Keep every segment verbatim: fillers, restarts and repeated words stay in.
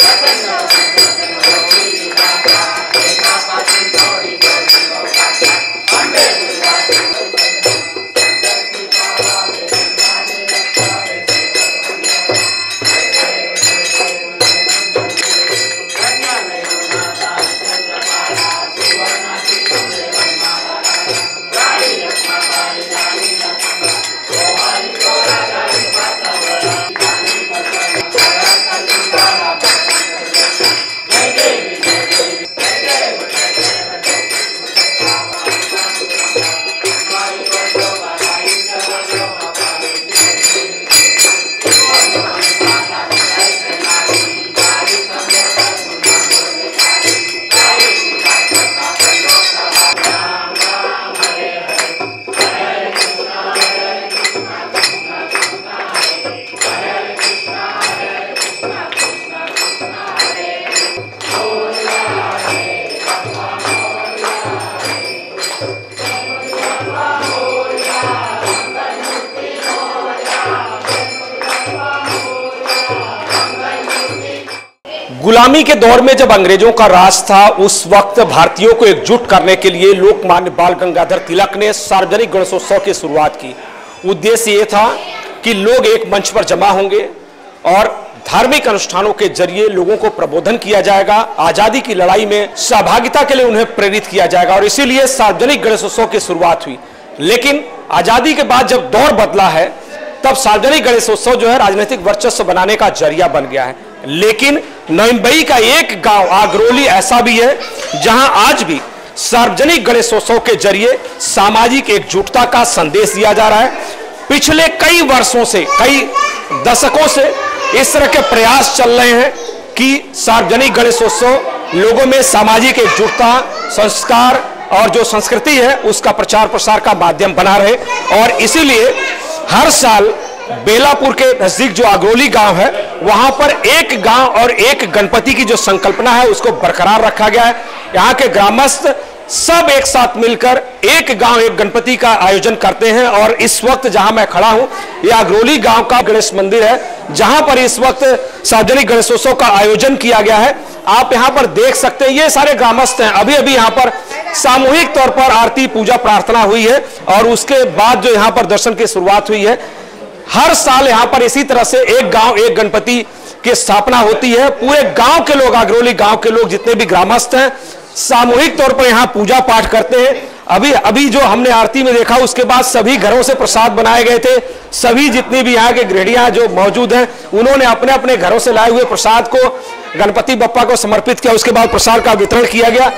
गुलामी के दौर में जब अंग्रेजों का राज था, उस वक्त भारतीयों को एकजुट करने के लिए लोकमान्य बाल गंगाधर तिलक ने सार्वजनिक गणेशोत्सव की शुरुआत की। उद्देश्य ये था कि लोग एक मंच पर जमा होंगे और धार्मिक अनुष्ठानों के जरिए लोगों को प्रबोधन किया जाएगा, आजादी की लड़ाई में सहभागिता के लिए उन्हें प्रेरित किया जाएगा, और इसीलिए सार्वजनिक गणेशोत्सव की शुरुआत हुई। लेकिन आजादी के बाद जब दौर बदला है, तब सार्वजनिक गणेशोत्सव जो है राजनीतिक वर्चस्व बनाने का जरिया बन गया है। लेकिन नवंबई का एक गांव आगरोली ऐसा भी है जहां आज भी सार्वजनिक गणेशोत्सव के जरिए सामाजिक एकजुटता का संदेश दिया जा रहा है। पिछले कई वर्षों से, कई दशकों से इस तरह के प्रयास चल रहे हैं कि सार्वजनिक गणेशोत्सव लोगों में सामाजिक एकजुटता, संस्कार और जो संस्कृति है उसका प्रचार प्रसार का माध्यम बना रहे, और इसीलिए हर साल बेलापुर के नजदीक जो आगरोली गांव है, वहां पर एक गांव और एक गणपति की जो संकल्पना है उसको बरकरार रखा गया है। यहाँ के ग्रामस्थ सब एक साथ मिलकर एक गांव एक गणपति का आयोजन करते हैं, और इस वक्त जहां मैं खड़ा हूं, यह आगरोली गांव का गणेश मंदिर है, जहां पर इस वक्त सार्वजनिक गणेशोत्सव का आयोजन किया गया है। आप यहां पर देख सकते हैं, ये सारे ग्रामस्थ हैं। अभी अभी यहां पर सामूहिक तौर पर आरती, पूजा, प्रार्थना हुई है, और उसके बाद जो यहां पर दर्शन की शुरुआत हुई है। हर साल यहां पर इसी तरह से एक गांव एक गणपति की स्थापना होती है। पूरे गांव के लोग, आगरोली गांव के लोग जितने भी ग्रामस्थ हैं, सामूहिक तौर पर यहां पूजा पाठ करते हैं। अभी अभी जो हमने आरती में देखा, उसके बाद सभी घरों से प्रसाद बनाए गए थे। सभी जितनी भी यहाँ के गृहणियां जो मौजूद हैं, उन्होंने अपने अपने घरों से लाए हुए प्रसाद को गणपति बप्पा को समर्पित किया। उसके बाद प्रसाद का वितरण किया गया।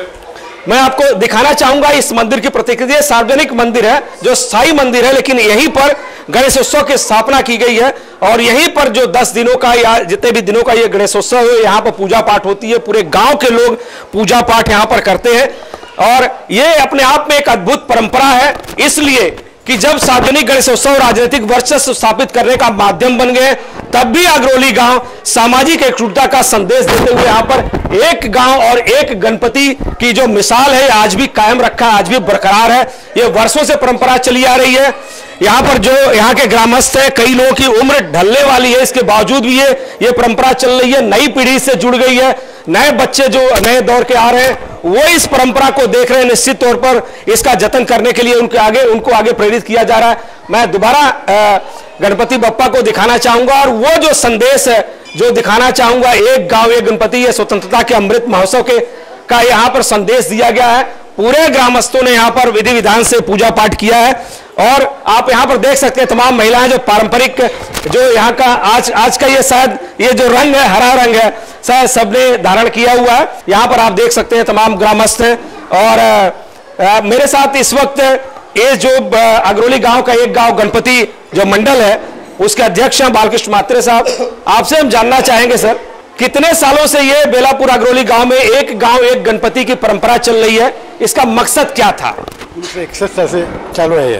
मैं आपको दिखाना चाहूंगा इस मंदिर की प्रतिकृति। सार्वजनिक मंदिर है, जो स्थायी मंदिर है, लेकिन यहीं पर गणेशोत्सव की स्थापना की गई है, और यहीं पर जो दस दिनों का या जितने भी दिनों का ये गणेशोत्सव है, यहाँ पर पूजा पाठ होती है। पूरे गांव के लोग पूजा पाठ यहाँ पर करते हैं, और ये अपने आप में एक अद्भुत परंपरा है, इसलिए कि जब सार्वजनिक गणेशोत्सव राजनीतिक वर्चस्व स्थापित करने का माध्यम बन गए, तब भी आगरोली गांव सामाजिक एकजुटता का संदेश देते हुए यहाँ पर एक गांव और एक गणपति की जो मिसाल है आज भी कायम रखा है, आज भी बरकरार है। ये वर्षों से परंपरा चली आ रही है। यहाँ पर जो यहाँ के ग्रामस्थ है, कई लोगों की उम्र ढलने वाली है, इसके बावजूद भी ये ये परंपरा चल रही है। नई पीढ़ी से जुड़ गई है, नए बच्चे जो नए दौर के आ रहे हैं, वो इस परंपरा को देख रहे हैं। निश्चित तौर पर इसका जतन करने के लिए उनके आगे उनको आगे प्रेरित किया जा रहा है। मैं दोबारा गणपति बप्पा को दिखाना चाहूंगा, और वो जो संदेश है जो दिखाना चाहूंगा, एक गांव एक गणपति, ये स्वतंत्रता के अमृत महोत्सव के का यहाँ पर संदेश दिया गया है। पूरे ग्रामस्थों ने यहाँ पर विधि विधान से पूजा पाठ किया है, और आप यहाँ पर देख सकते हैं तमाम महिलाएं जो पारंपरिक जो यहाँ का आज आज का ये शायद ये जो रंग है, हरा रंग है, शायद सबने धारण किया हुआ है। यहाँ पर आप देख सकते हैं तमाम ग्रामस्थ हैं, और आ, आ, मेरे साथ इस वक्त ये जो आगरोली गांव का एक गांव गणपति जो मंडल है, उसके अध्यक्ष हैं बालकृष्ण मात्रे साहब। आपसे हम जानना चाहेंगे सर, कितने सालों से ये बेलापुर आगरोली गांव में एक गांव एक गणपति की परंपरा चल रही है, इसका मकसद क्या था? इकसठ साल से चालू है ये,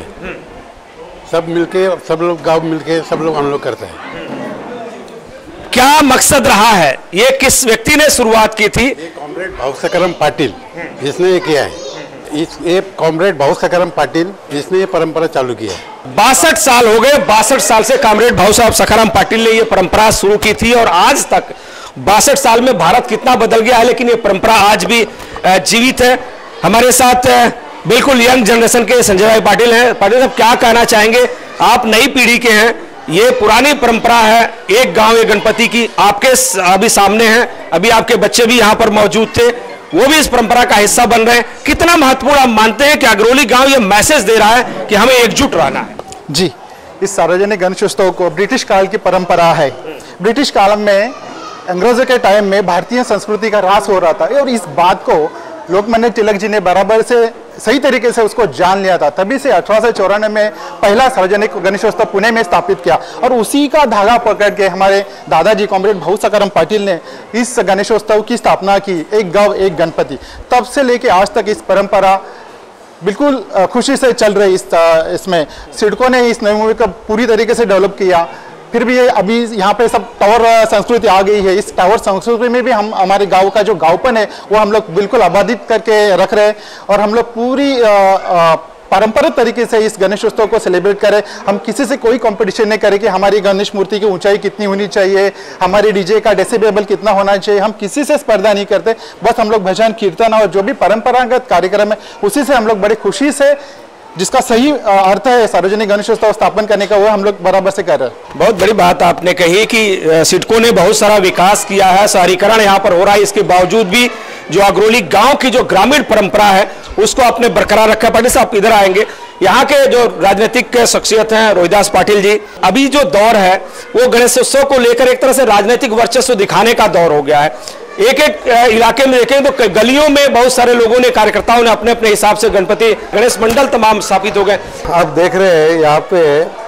सब मिलके, सब लोग गांव मिलके सब लोग हम लोग करते हैं। क्या मकसद रहा है? ये किस व्यक्ति ने शुरुआत की थी? कॉमरेड भावसाकरम पाटिल, जिसने ये किया है। इस ये कॉमरेड भाऊ सखाराम पाटिल इसने ये परंपरा चालू की है। बासठ साल हो गए, बासठ साल से कॉमरेड भाऊ साहब सखाराम पाटिल ने ये परंपरा शुरू की थी और आज तक बासठ साल में भारत कितना बदल गया है, लेकिन ये परंपरा आज भी जीवित है। हमारे साथ बिल्कुल यंग जनरेशन के संजय भाई पाटिल हैं। पाटिल साहब, क्या कहना चाहेंगे? आप नई पीढ़ी के हैं, ये पुरानी परंपरा है एक गांव एक गणपति की, आपके अभी सामने है, अभी आपके बच्चे भी यहाँ पर मौजूद थे, वो भी इस परंपरा का हिस्सा बन रहे हैं। कितना महत्वपूर्ण आप मानते हैं कि अग्रोली गांव ये मैसेज दे रहा है कि हमें एकजुट रहना है? जी, इस सार्वजनिक गणेशोत्सव को ब्रिटिश काल की परंपरा है। ब्रिटिश काल में अंग्रेजों के टाइम में भारतीय संस्कृति का ह्रास हो रहा था और इस बात को लोकमान्य तिलक जी ने बराबर से सही तरीके से उसको जान लिया था। तभी से अठारह सौ चौरानवे में पहला सार्वजनिक गणेशोत्सव पुणे में स्थापित किया और उसी का धागा पकड़ के हमारे दादाजी कॉमरेड भाऊ सखाराम पाटिल ने इस गणेशोत्सव की स्थापना की, एक गांव एक गणपति। तब से लेके आज तक इस परंपरा बिल्कुल खुशी से चल रही। इस इसमें सिडको ने इस नई मूवी को पूरी तरीके से डेवलप किया। फिर भी ये अभी यहाँ पे सब टावर संस्कृति आ गई है। इस टावर संस्कृति में भी हम हमारे गांव का जो गांवपन है वो हम लोग बिल्कुल आबादित करके रख रहे हैं और हम लोग पूरी पारंपरिक तरीके से इस गणेशोत्सव को सेलिब्रेट करें। हम किसी से कोई कंपटीशन नहीं करें कि हमारी गणेश मूर्ति की ऊंचाई कितनी होनी चाहिए, हमारे डीजे का डेसिबल कितना होना चाहिए। हम किसी से स्पर्धा नहीं करते, बस हम लोग भजन कीर्तन और जो भी परंपरागत कार्यक्रम है उसी से हम लोग बड़ी खुशी से, जिसका सही अर्थ है सार्वजनिक गणेशोत्सव स्थापन करने का, वो हम लोग बराबर से कर रहे हैं। बहुत बड़ी बात आपने कही कि सिडको ने बहुत सारा विकास किया है, शहरीकरण यहाँ पर हो रहा है, इसके बावजूद भी जो अग्रोली गांव की जो ग्रामीण परंपरा है उसको आपने बरकरार रखा। पाटिल साहब इधर आएंगे। यहाँ के जो राजनीतिक शख्सियत हैं रोहिदास पाटिल जी, अभी जो दौर है वो गणेशोत्सव को लेकर एक तरह से राजनीतिक वर्चस्व दिखाने का दौर हो गया है। एक एक इलाके में देखें तो गलियों में बहुत सारे लोगों ने, कार्यकर्ताओं ने अपने अपने हिसाब से गणपति गणेश मंडल तमाम स्थापित हो गए। आप देख रहे हैं यहाँ पे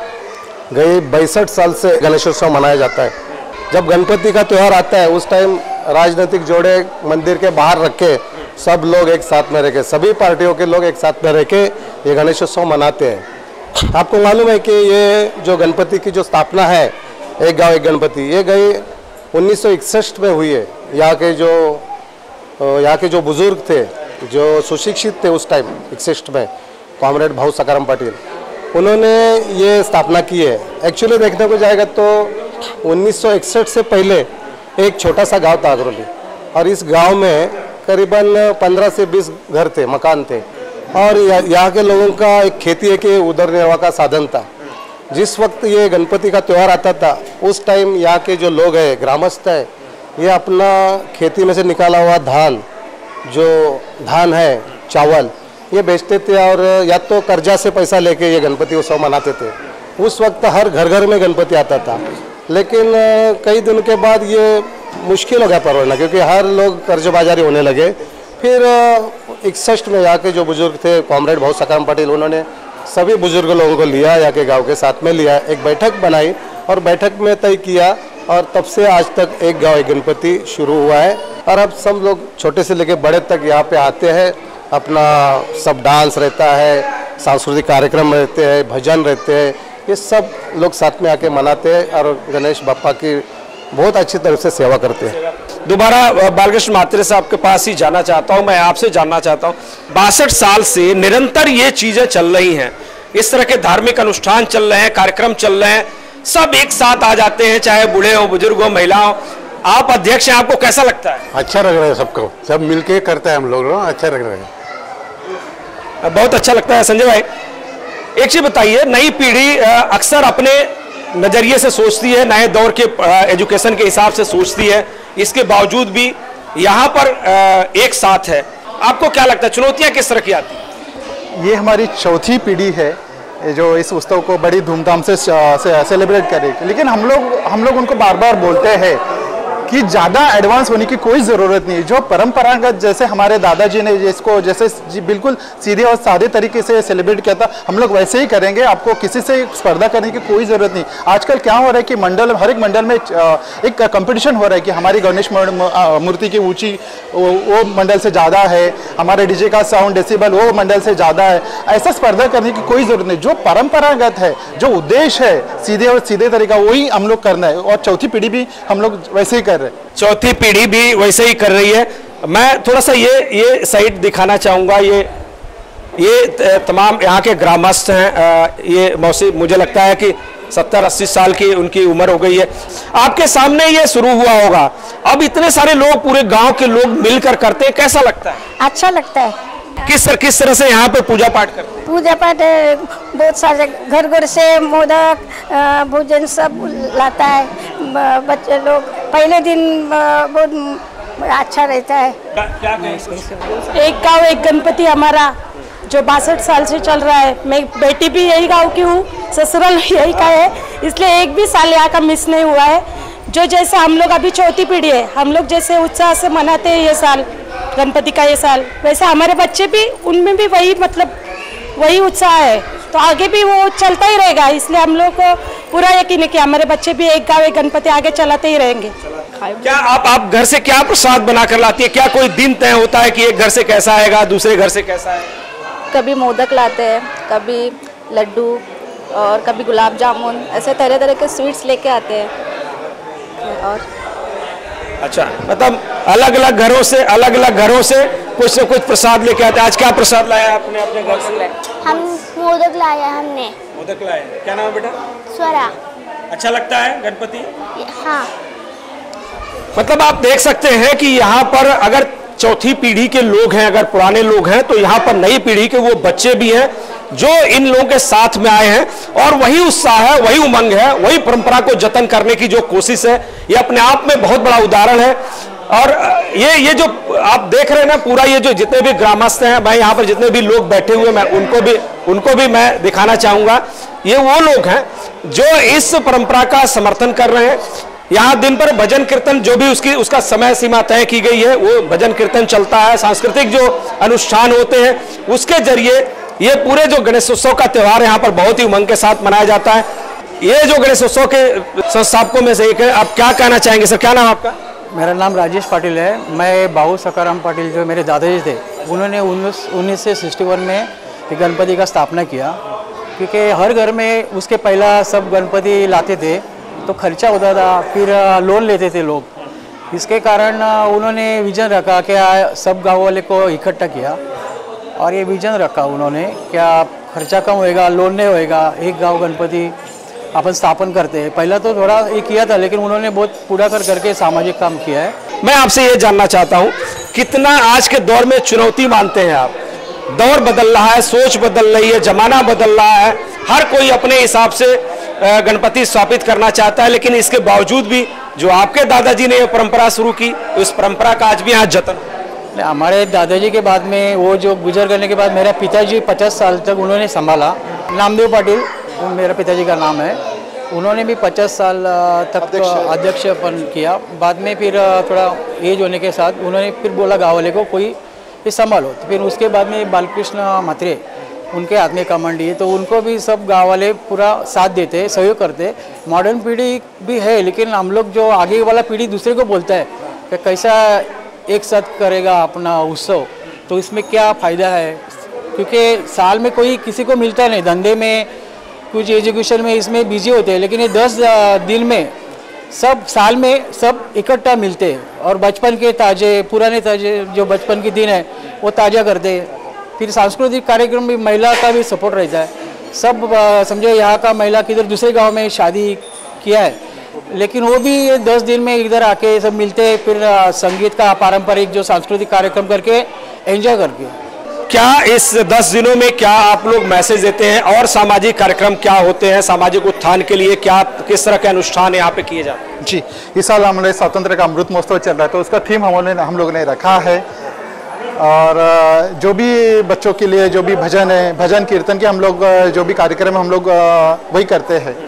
गए बासठ साल से गणेशोत्सव मनाया जाता है। जब गणपति का त्यौहार आता है उस टाइम राजनीतिक जोड़े मंदिर के बाहर रख के सब लोग एक साथ में रह के, सभी पार्टियों के लोग एक साथ में रह के ये गणेशोत्सव मनाते हैं। आपको मालूम है कि ये जो गणपति की जो स्थापना है एक गाँव एक गणपति, ये गई उन्नीस सौ इकसठ में हुई है। यहाँ के जो यहाँ के जो बुजुर्ग थे, जो सुशिक्षित थे उस टाइम इकसठ में, कॉमरेड भाऊ सखाराम पाटिल, उन्होंने ये स्थापना की है। एक्चुअली देखने को जाएगा तो उन्नीस सौ इकसठ से पहले एक छोटा सा गांव था अग्रोली और इस गांव में करीबन पंद्रह से बीस घर थे, मकान थे और यहाँ के लोगों का एक खेती है कि उदरनिर्वाह का साधन था। जिस वक्त ये गणपति का त्यौहार आता था उस टाइम यहाँ के जो लोग हैं, ग्रामस्थ है, ये अपना खेती में से निकाला हुआ धान, जो धान है, चावल, ये बेचते थे और या तो कर्जा से पैसा लेके ये गणपति उत्सव मनाते थे। उस वक्त हर घर घर में गणपति आता था, लेकिन कई दिनों के बाद ये मुश्किल हो गया परवड़ना, क्योंकि हर लोग कर्जबाजारी होने लगे। फिर इकसठ में यहाँ के जो बुजुर्ग थे कॉमरेड भाऊ सखाराम पाटिल, उन्होंने सभी बुजुर्ग लोगों को लिया, यहाँ के गाँव के साथ में लिया, एक बैठक बनाई और बैठक में तय किया और तब से आज तक एक गांव एक गणपति शुरू हुआ है। और अब सब लोग छोटे से लेकर बड़े तक यहाँ पे आते हैं, अपना सब डांस रहता है, सांस्कृतिक कार्यक्रम रहते हैं, भजन रहते हैं, ये सब लोग साथ में आके मनाते हैं और गणेश बापा की बहुत अच्छी तरह से सेवा करते हैं। दोबारा बालकृष्ण म्हात्रे साहब के पास ही जाना चाहता हूँ, मैं आपसे जानना चाहता हूँ, बासठ साल से निरंतर ये चीजें चल रही हैं, इस तरह के धार्मिक अनुष्ठान चल रहे हैं, कार्यक्रम चल रहे हैं, सब एक साथ आ जाते हैं, चाहे बूढ़े हो, बुजुर्ग हो, महिला हो। आप अध्यक्ष हैं, आपको कैसा लगता है? अच्छा लग रहा है, सबको सब मिलके करते हैं हम लोग, अच्छा लग रहा है, बहुत अच्छा लगता है। संजय भाई, एक चीज बताइए, नई पीढ़ी अक्सर अपने नजरिए से सोचती है, नए दौर के एजुकेशन के हिसाब से सोचती है, इसके बावजूद भी यहाँ पर एक साथ है। आपको क्या लगता है चुनौतियाँ किस तरह की आती है? ये हमारी चौथी पीढ़ी है जो इस उत्सव को बड़ी धूमधाम से सेलिब्रेट करेगी, लेकिन हम लोग हम लोग उनको बार बार बोलते हैं कि ज़्यादा एडवांस होने की कोई ज़रूरत नहीं। जो परंपरागत जैसे हमारे दादाजी ने जिसको जैसे जी बिल्कुल सीधे और सादे तरीके से सेलिब्रेट किया था, हम लोग वैसे ही करेंगे। आपको किसी से स्पर्धा करने की कोई ज़रूरत नहीं। आजकल क्या हो रहा है कि मंडल हर एक मंडल में एक कंपटीशन हो रहा है कि हमारी गणेश मूर्ति की ऊँची वो मंडल से ज़्यादा है, हमारे डीजे का साउंड डेसिबल वो मंडल से ज़्यादा है। ऐसा स्पर्धा करने की कोई ज़रूरत नहीं। जो परंपरागत है, जो उद्देश्य है सीधे और सीधे तरीका, वही हम लोग करना है। और चौथी पीढ़ी भी हम लोग वैसे ही चौथी पीढ़ी भी वैसे ही कर रही है। मैं थोड़ा सा ये ये साइड दिखाना चाहूंगा। ये ये तमाम यहाँ के ग्रामस्थ हैं। ये मौसी मुझे लगता है कि सत्तर अस्सी साल की उनकी उम्र हो गई है। आपके सामने ये शुरू हुआ होगा, अब इतने सारे लोग, पूरे गांव के लोग मिलकर करते हैं, कैसा लगता है? अच्छा लगता है। किस किस तरह से यहाँ पे पूजा पाठ करते हैं? पूजा पाठ बहुत सारे घर घर से मोदक भोजन सब लाता है बच्चे लोग। पहले दिन बहुत अच्छा रहता है। क्या कहें? एक गांव एक गणपति हमारा जो बासठ साल से चल रहा है। मैं बेटी भी यही गांव की हूँ, ससुराल यही का है, इसलिए एक भी साल यहाँ का मिस नहीं हुआ है। जो जैसे हम लोग अभी चौथी पीढ़ी है, हम लोग जैसे उत्साह से मनाते हैं ये साल गणपति का ये साल, वैसे हमारे बच्चे भी, उनमें भी वही मतलब वही उत्साह है, तो आगे भी वो चलता ही रहेगा। इसलिए हम लोग को पूरा यकीन है कि हमारे बच्चे भी एक गाँव एक गणपति आगे चलाते ही रहेंगे। क्या आप आप घर से क्या प्रसाद बनाकर लाती है? क्या कोई दिन तय होता है कि एक घर से कैसा आएगा, दूसरे घर से कैसा आएगा? कभी मोदक लाते हैं, कभी लड्डू और कभी गुलाब जामुन, ऐसे तरह तरह के स्वीट्स लेके आते हैं। और अच्छा, मतलब अलग अलग घरों से अलग अलग घरों से कुछ न कुछ प्रसाद लेके आते हैं। आज क्या प्रसाद लाया आपने अपने घर से? हम मोदक लाया हमने। मोदक लाए। क्या नाम है बेटा? स्वरा। अच्छा लगता है गणपति? हाँ। मतलब आप देख सकते हैं कि यहाँ पर अगर चौथी पीढ़ी के लोग हैं, अगर पुराने लोग हैं, तो यहाँ पर नई पीढ़ी के वो बच्चे भी हैं जो इन लोगों के साथ में आए हैं और वही उत्साह है, वही उमंग है, वही परंपरा को जतन करने की जो कोशिश है, ये अपने आप में बहुत बड़ा उदाहरण है। और ये ये जो आप देख रहे हैं ना, पूरा ये जो जितने भी ग्रामस्थ हैं, मैं यहाँ पर जितने भी लोग बैठे हुए, मैं उनको भी उनको भी मैं दिखाना चाहूँगा। ये वो लोग हैं जो इस परंपरा का समर्थन कर रहे हैं। यहाँ दिन भर भजन कीर्तन, जो भी उसकी उसका समय सीमा तय की गई है, वो भजन कीर्तन चलता है। सांस्कृतिक जो अनुष्ठान होते हैं उसके जरिए ये पूरे जो गणेशोत्सव का त्यौहार यहाँ पर बहुत ही उमंग के साथ मनाया जाता है। ये जो गणेशोत्सव के संस्थापकों में से एक है। आप क्या कहना चाहेंगे सर? क्या नाम आपका? मेरा नाम राजेश पाटिल है। मैं बाबू सकाराम पाटिल जो मेरे दादाजी थे, उन्होंने उन्नीस उन्नीस सौ सिक्सटी वन में गणपति का स्थापना किया, क्योंकि हर घर में उसके पहला सब गणपति लाते थे तो खर्चा होता था, फिर लोन लेते थे लोग। इसके कारण उन्होंने विजन रखा, क्या सब गाँव वाले को इकट्ठा किया और ये विजन रखा उन्होंने, क्या खर्चा कम होएगा, लोन नहीं होएगा, एक गांव गणपति अपन स्थापन करते हैं। पहला तो थोड़ा ये किया था, लेकिन उन्होंने बहुत पूरा कर करके सामाजिक काम किया है। मैं आपसे ये जानना चाहता हूँ, कितना आज के दौर में चुनौती मानते हैं आप? दौर बदल रहा है, सोच बदल रही है, जमाना बदल रहा है, हर कोई अपने हिसाब से गणपति स्थापित करना चाहता है, लेकिन इसके बावजूद भी जो आपके दादाजी ने ये परंपरा शुरू की, उस परंपरा का आज भी आज जतन। हमारे दादाजी के बाद में वो जो गुजर करने के बाद मेरा पिताजी पचास साल तक उन्होंने संभाला। नामदेव पाटिल मेरा पिताजी का नाम है। उन्होंने भी पचास साल तक अध्यक्षपन किया। बाद में फिर थोड़ा एज होने के साथ उन्होंने फिर बोला गाँव वाले को कोई ये संभालो, तो फिर उसके बाद में बालकृष्ण मात्रे उनके हाथ में कमांड है, तो उनको भी सब गाँव वाले पूरा साथ देते, सहयोग करते। मॉडर्न पीढ़ी भी है, लेकिन हम लोग जो आगे वाला पीढ़ी दूसरे को बोलता है कि कैसा एक साथ करेगा अपना उत्सव, तो इसमें क्या फ़ायदा है, क्योंकि साल में कोई किसी को मिलता नहीं, धंधे में कुछ एजुकेशन में इसमें बिजी होते हैं, लेकिन ये दस दिन में सब साल में सब इकट्ठा मिलते हैं और बचपन के ताजे पुराने ताजे जो बचपन के दिन है वो ताज़ा करते हैं। फिर सांस्कृतिक कार्यक्रम भी महिला का भी सपोर्ट रहता है। सब समझो यहाँ का महिला किधर दूसरे गांव में शादी किया है, लेकिन वो भी दस दिन में इधर आके सब मिलते हैं, फिर संगीत का पारंपरिक जो सांस्कृतिक कार्यक्रम करके एंजॉय करके। क्या इस दस दिनों में क्या आप लोग मैसेज देते हैं और सामाजिक कार्यक्रम क्या होते हैं? सामाजिक उत्थान के लिए क्या किस तरह के अनुष्ठान यहाँ पे किए जाते हैं? जी, इस साल हमारे स्वतंत्र का अमृत महोत्सव चल रहा है, तो उसका थीम हमने हम लोगों ने रखा है। और जो भी बच्चों के लिए जो भी भजन है, भजन कीर्तन के हम लोग जो भी कार्यक्रम हम लोग वही करते हैं।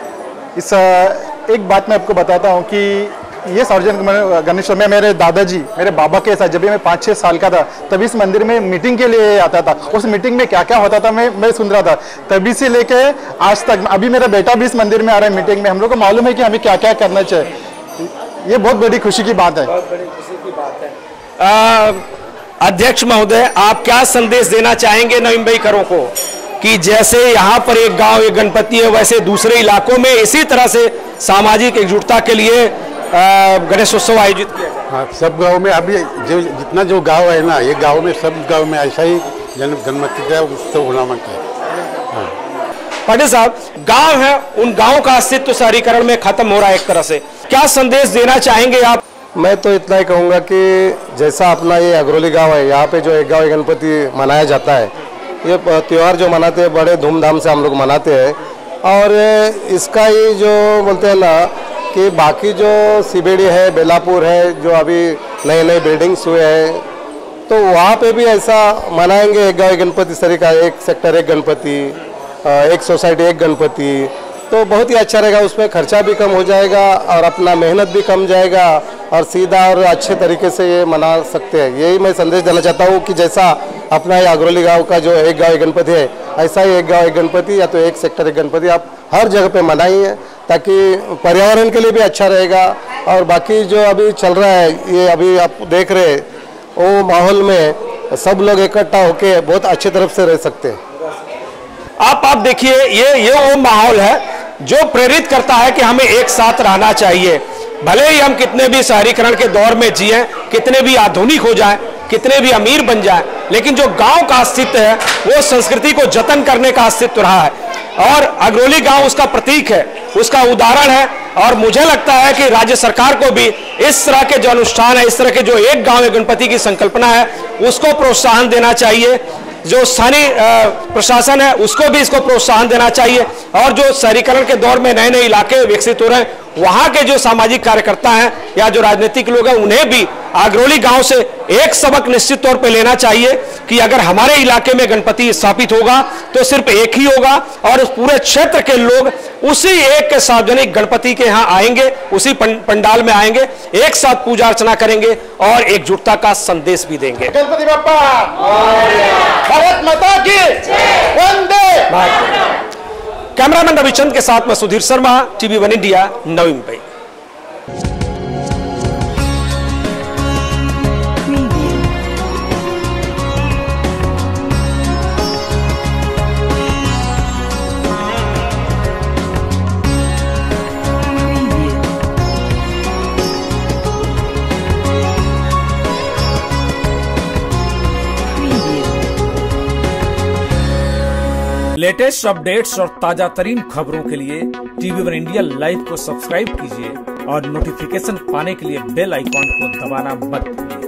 इस एक बात मैं आपको बताता हूँ कि ये सार्वजनिक गणेश में मेरे दादाजी मेरे बाबा के साथ जब भी मैं पाँच छः साल का था तभी इस मंदिर में मीटिंग के लिए आता था। उस मीटिंग में क्या क्या होता था मैं मैं सुन रहा था, तभी से लेके आज तक। अभी मेरा बेटा भी इस मंदिर में आ रहा है मीटिंग में। हम लोग को मालूम है कि हमें क्या क्या करना चाहिए। ये बहुत बड़ी खुशी की बात है। बहुत बड़ी खुशी की बात है। अध्यक्ष महोदय, आप क्या संदेश देना चाहेंगे नवीनभाईकरों को कि जैसे यहाँ पर एक गांव एक गणपति है, वैसे दूसरे इलाकों में इसी तरह से सामाजिक एकजुटता के लिए गणेशोत्सव आयोजित किया जाए? हाँ, सब गांव में अभी जो जितना जो गांव है ना, ये गांव में सब गांव में ऐसा ही जन्म गणपति का उत्सव होना मानता है। हाँ। पाटिल साहब, गांव है, उन गांव का अस्तित्व शहरीकरण में खत्म हो रहा है एक तरह से, क्या संदेश देना चाहेंगे आप? मैं तो इतना ही कहूँगा कि जैसा अपना ये अग्रोली गांव है, यहाँ पे जो एक गांव गणपति मनाया जाता है, ये त्यौहार जो मनाते हैं बड़े धूमधाम से हम लोग मनाते हैं। और इसका ही जो बोलते हैं ना कि बाकी जो सीबेड़ी है, बेलापुर है, जो अभी नए नए बिल्डिंग्स हुए हैं, तो वहाँ पे भी ऐसा मनाएंगे एक गांव गणपति सरी का, एक सेक्टर एक गणपति, एक सोसाइटी एक गणपति, तो बहुत ही अच्छा रहेगा। उसमें खर्चा भी कम हो जाएगा और अपना मेहनत भी कम जाएगा और सीधा और अच्छे तरीके से ये मना सकते हैं। यही मैं संदेश देना चाहता हूँ कि जैसा अपना ये अग्रोली गांव का जो एक गांव एक गणपति है, ऐसा ही एक गांव एक गणपति या तो एक सेक्टर एक गणपति आप हर जगह पे मनाइए, ताकि पर्यावरण के लिए भी अच्छा रहेगा। और बाकी जो अभी चल रहा है, ये अभी आप देख रहे वो माहौल में सब लोग इकट्ठा होकर बहुत अच्छी तरफ से रह सकते हैं। आप आप देखिए, ये ये वो माहौल है जो प्रेरित करता है कि हमें एक साथ रहना चाहिए। भले ही हम कितने भी शहरीकरण के दौर में जिए, कितने भी आधुनिक हो जाएं, कितने भी अमीर बन जाएं, लेकिन जो गांव का अस्तित्व है वो संस्कृति को जतन करने का अस्तित्व रहा है और अग्रोली गांव उसका प्रतीक है, उसका उदाहरण है। और मुझे लगता है कि राज्य सरकार को भी इस तरह के जो अनुष्ठान है, इस तरह के जो एक गांव एक गणपति की संकल्पना है, उसको प्रोत्साहन देना चाहिए। जो स्थानीय प्रशासन है उसको भी इसको प्रोत्साहन देना चाहिए। और जो शहरीकरण के दौर में नए नए इलाके विकसित हो रहे हैं, वहां के जो सामाजिक कार्यकर्ता हैं या जो राजनीतिक लोग हैं, उन्हें भी अग्रोली गांव से एक सबक निश्चित तौर पे लेना चाहिए कि अगर हमारे इलाके में गणपति स्थापित होगा तो सिर्फ एक ही होगा और उस पूरे क्षेत्र के लोग उसी एक सार्वजनिक गणपति के यहाँ आएंगे, उसी पंडाल में आएंगे, एक साथ पूजा अर्चना करेंगे और एकजुटता का संदेश भी देंगे। गणपति बप्पा, भारत माता की वंदे मातरम। कैमरामैन रविचंद के साथ मैं Sudhir Sharma, TV one India, Navi Mumbai. Latest updates और ताजा तरीन खबरों के लिए टीवी वन इंडिया लाइव को सब्सक्राइब कीजिए और नोटिफिकेशन पाने के लिए बेल आइकॉन को दबाना मत भूलिए।